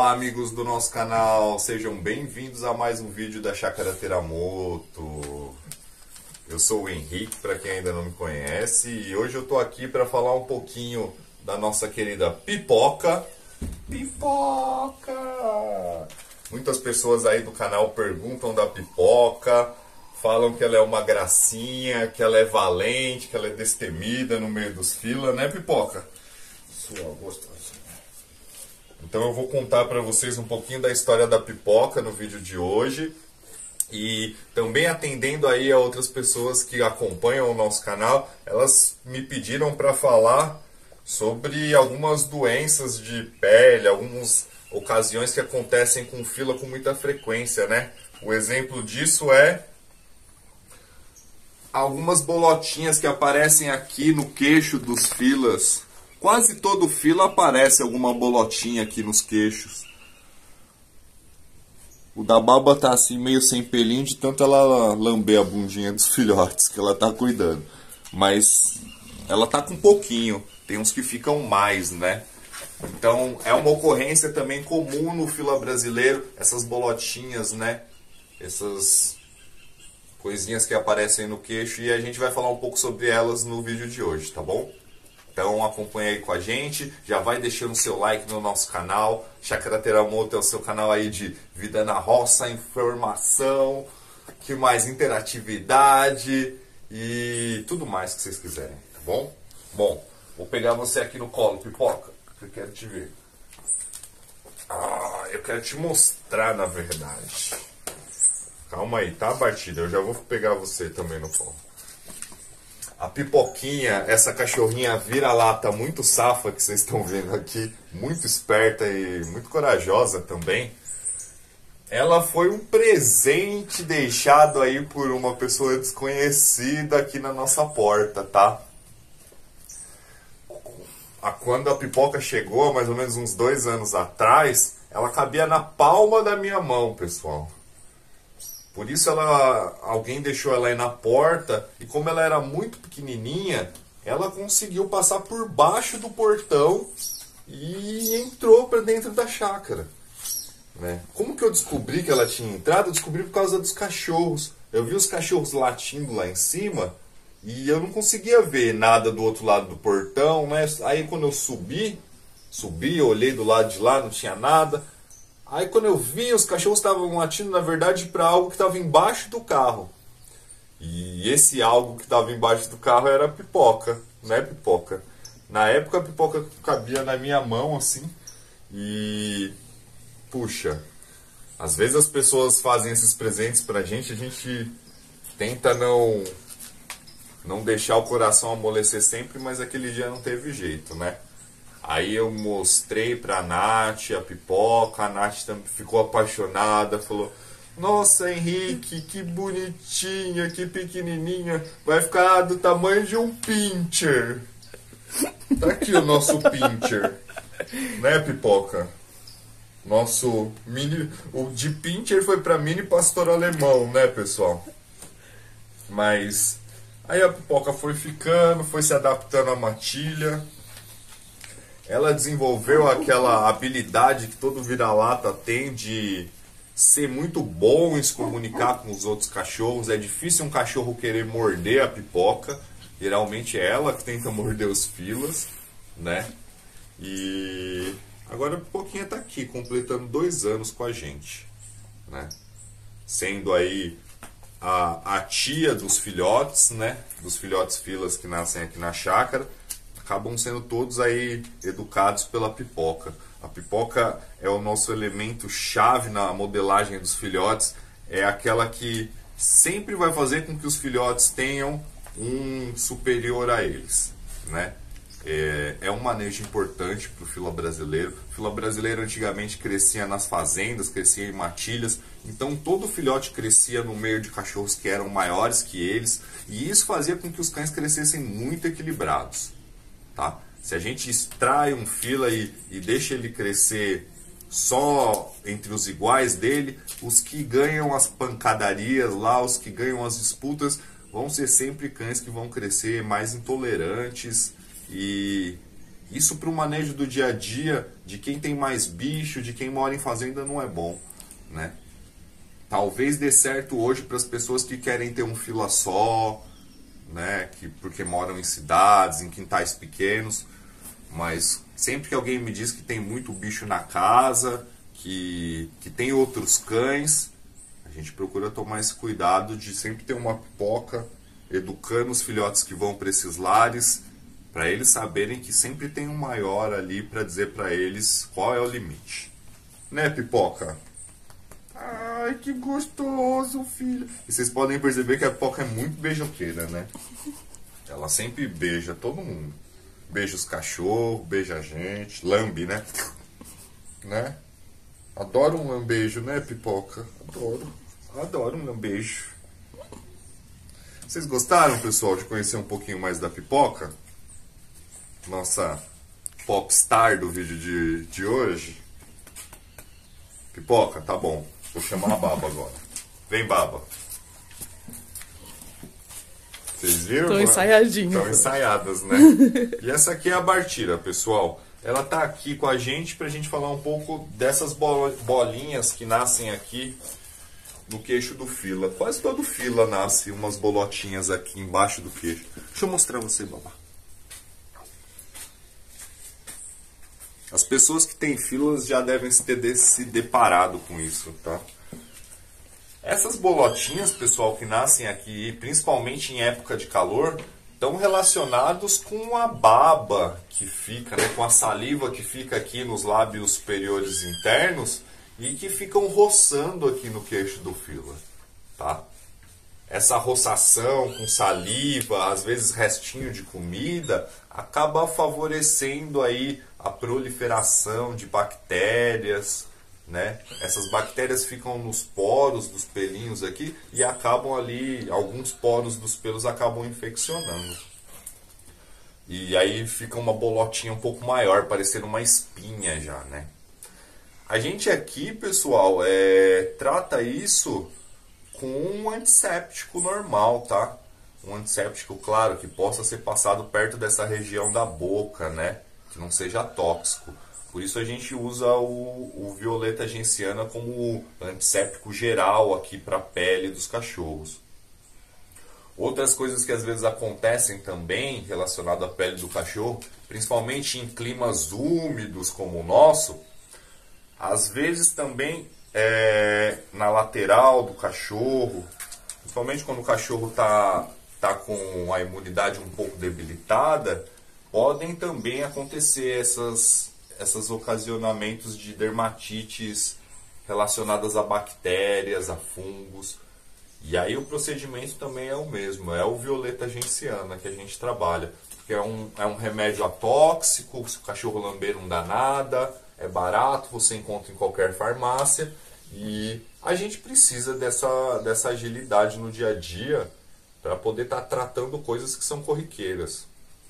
Olá amigos do nosso canal, sejam bem-vindos a mais um vídeo da Chácara Teramoto. Eu sou o Henrique, para quem ainda não me conhece, e hoje eu tô aqui para falar um pouquinho da nossa querida Pipoca. Pipoca! Muitas pessoas aí do canal perguntam da Pipoca, falam que ela é uma gracinha, que ela é valente, que ela é destemida no meio dos fila, né Pipoca? Sua gostosa. Então eu vou contar para vocês um pouquinho da história da Pipoca no vídeo de hoje. E também atendendo aí a outras pessoas que acompanham o nosso canal, elas me pediram para falar sobre algumas doenças de pele, algumas ocasiões que acontecem com fila com muita frequência, né? O exemplo disso é algumas bolotinhas que aparecem aqui no queixo dos filas. Quase todo fila aparece alguma bolotinha aqui nos queixos. O da Baba tá assim meio sem pelinho de tanto ela lamber a bundinha dos filhotes que ela tá cuidando. Mas ela tá com pouquinho. Tem uns que ficam mais, né? Então é uma ocorrência também comum no fila brasileiro. Essas bolotinhas, né? Essas coisinhas que aparecem no queixo. E a gente vai falar um pouco sobre elas no vídeo de hoje, tá bom? Então acompanha aí com a gente, já vai deixando o seu like no nosso canal. Chácara Teramoto é o seu canal aí de vida na roça, informação, que mais interatividade e tudo mais que vocês quiserem, tá bom? Bom, vou pegar você aqui no colo, Pipoca, que eu quero te ver. Eu quero te mostrar na verdade. Calma aí, tá, Batida? Eu já vou pegar você também no colo. A Pipoquinha, essa cachorrinha vira-lata muito safa que vocês estão vendo aqui, muito esperta e muito corajosa também, ela foi um presente deixado aí por uma pessoa desconhecida aqui na nossa porta, tá? Quando a Pipoca chegou, mais ou menos uns 2 anos atrás, ela cabia na palma da minha mão, pessoal. Por isso alguém deixou ela aí na porta, e como ela era muito pequenininha, ela conseguiu passar por baixo do portão e entrou para dentro da chácara, né? Como que eu descobri que ela tinha entrado? Eu descobri por causa dos cachorros. Eu vi os cachorros latindo lá em cima e eu não conseguia ver nada do outro lado do portão, né? Aí quando eu subi, olhei do lado de lá, não tinha nada. Aí quando eu vi, os cachorros estavam latindo, na verdade, para algo que estava embaixo do carro. E esse algo que estava embaixo do carro era a Pipoca, né, Pipoca? Na época a Pipoca cabia na minha mão, assim. E, puxa, às vezes as pessoas fazem esses presentes pra gente, a gente tenta não deixar o coração amolecer sempre, mas aquele dia não teve jeito, né? Aí eu mostrei pra Nath a Pipoca, a Nath também ficou apaixonada, falou: nossa, Henrique, que bonitinha, que pequenininha, vai ficar do tamanho de um pincher. Tá aqui o nosso pincher, né, Pipoca? Nosso mini, o de pincher foi pra mini pastor alemão, né, pessoal? Mas aí a Pipoca foi ficando, foi se adaptando à matilha. Ela desenvolveu aquela habilidade que todo vira-lata tem de ser muito bom em se comunicar com os outros cachorros. É difícil um cachorro querer morder a Pipoca. Geralmente é ela que tenta morder os filas, né? E agora a Pipoquinha está aqui, completando 2 anos com a gente, né? Sendo aí a tia dos filhotes, né? Dos filhotes filas que nascem aqui na chácara. Acabam sendo todos aí educados pela Pipoca. A Pipoca é o nosso elemento chave na modelagem dos filhotes. É aquela que sempre vai fazer com que os filhotes tenham um superior a eles, né? É um manejo importante para o fila brasileiro. O fila brasileiro antigamente crescia nas fazendas, crescia em matilhas. Então todo filhote crescia no meio de cachorros que eram maiores que eles. E isso fazia com que os cães crescessem muito equilibrados. Tá? Se a gente extrai um fila e deixa ele crescer só entre os iguais dele, os que ganham as pancadarias lá, os que ganham as disputas, vão ser sempre cães que vão crescer mais intolerantes e Isso para o manejo do dia a dia, de quem tem mais bicho, de quem mora em fazenda, não é bom, né? Talvez dê certo hoje para as pessoas que querem ter um fila só, né? Porque moram em cidades, em quintais pequenos. Mas sempre que alguém me diz que tem muito bicho na casa, que tem outros cães, a gente procura tomar esse cuidado de sempre ter uma pipoca educando os filhotes que vão para esses lares, para eles saberem que sempre tem um maior ali para dizer para eles qual é o limite. Né, Pipoca? Ai, que gostoso, filho. E vocês podem perceber que a Pipoca é muito beijoqueira, né? Ela sempre beija todo mundo. Beija os cachorros, beija a gente, lambe, né? Né? Adoro um lambejo, né, Pipoca? Adoro um lambejo. Vocês gostaram, pessoal, de conhecer um pouquinho mais da Pipoca? Nossa popstar do vídeo de hoje. Pipoca, tá bom. Vou chamar a Baba agora. Vem, Baba. Vocês viram? Estão ensaiadinhos. Estão ensaiadas, né? E essa aqui é a Bartira, pessoal. Ela tá aqui com a gente pra gente falar um pouco dessas bolinhas que nascem aqui no queixo do fila. Quase todo fila nasce umas bolotinhas aqui embaixo do queixo. Deixa eu mostrar você, Babá. As pessoas que têm filas já devem se deparado com isso, tá? Essas bolotinhas, pessoal, que nascem aqui, principalmente em época de calor, estão relacionados com a baba que fica, né, com a saliva que fica aqui nos lábios superiores internos e que ficam roçando aqui no queixo do fila, tá? Essa roçação com saliva, às vezes restinho de comida, acaba favorecendo aí a proliferação de bactérias, né? Essas bactérias ficam nos poros dos pelinhos aqui e acabam ali, alguns poros dos pelos acabam infeccionando. E aí fica uma bolotinha um pouco maior, parecendo uma espinha já, né? A gente aqui, pessoal, trata isso com um antisséptico normal, tá? Um antisséptico, claro, que possa ser passado perto dessa região da boca, né? Que não seja tóxico. Por isso a gente usa o violeta genciana como antisséptico geral aqui para a pele dos cachorros. Outras coisas que às vezes acontecem também relacionado à pele do cachorro, principalmente em climas úmidos como o nosso, às vezes também na lateral do cachorro, principalmente quando o cachorro tá com a imunidade um pouco debilitada, podem também acontecer esses ocasionamentos de dermatites relacionadas a bactérias, a fungos. E aí o procedimento também é o mesmo, é o violeta genciana que a gente trabalha. Porque é um remédio atóxico, se o cachorro lamber não dá nada, é barato, você encontra em qualquer farmácia. E a gente precisa dessa agilidade no dia a dia para poder estar tratando coisas que são corriqueiras.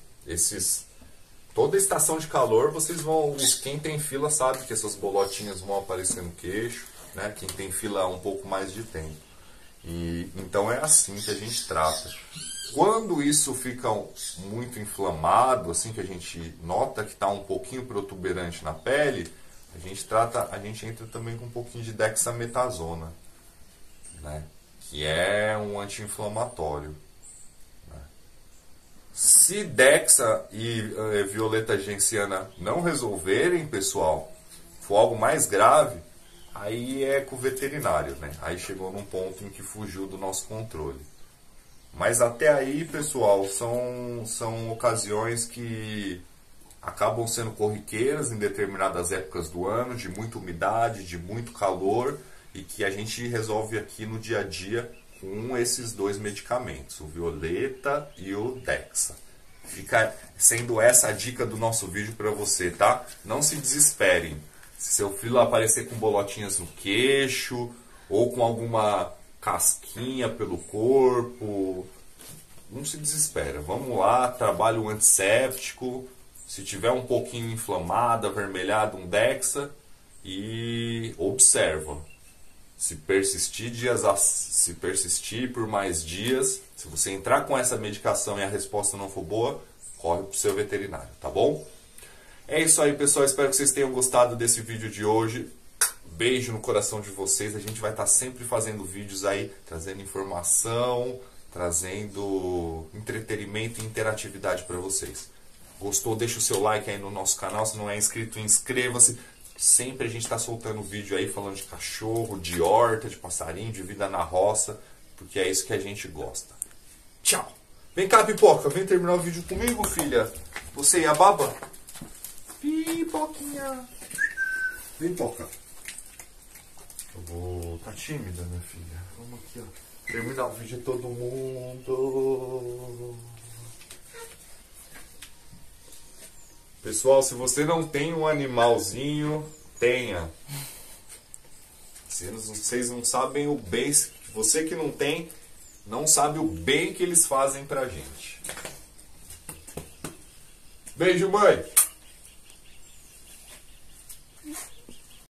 Toda estação de calor, quem tem fila sabe que essas bolotinhas vão aparecer no queixo, né? Quem tem fila há um pouco mais de tempo. E então é assim que a gente trata. Quando isso fica muito inflamado, assim que a gente nota que está um pouquinho protuberante na pele, a gente entra também com um pouquinho de dexametasona, né? Que é um anti-inflamatório. Se Dexa e violeta genciana não resolverem, pessoal, for algo mais grave, aí é com o veterinário, né? Aí chegou num ponto em que fugiu do nosso controle. Mas até aí, pessoal, são ocasiões que acabam sendo corriqueiras em determinadas épocas do ano, de muita umidade, de muito calor, e que a gente resolve aqui no dia a dia com esses dois medicamentos, o violeta e o Dexa. Fica sendo essa a dica do nosso vídeo para você, tá? Não se desesperem. Se seu filho aparecer com bolotinhas no queixo ou com alguma casquinha pelo corpo, não se desespera. Vamos lá, trabalha o antisséptico. Se tiver um pouquinho inflamado, avermelhado, um Dexa, e observa. Se persistir por mais dias, se você entrar com essa medicação e a resposta não for boa, corre para o seu veterinário, tá bom? É isso aí, pessoal. Espero que vocês tenham gostado desse vídeo de hoje. Beijo no coração de vocês. A gente vai estar sempre fazendo vídeos aí, trazendo informação, trazendo entretenimento e interatividade para vocês. Gostou? Deixa o seu like aí no nosso canal. Se não é inscrito, inscreva-se. Sempre a gente está soltando vídeo aí falando de cachorro, de horta, de passarinho, de vida na roça, porque é isso que a gente gosta. Tchau! Vem cá, Pipoca. Vem terminar o vídeo comigo, filha. Você e a Baba? Pipoquinha. Vem, Poca. Eu vou... Tá tímida, minha filha? Vamos aqui, ó. Terminar o vídeo de todo mundo. Pessoal, se você não tem um animalzinho, tenha. Vocês não sabem o bem... Você que não tem, não sabe o bem que eles fazem pra gente. Beijo, mãe!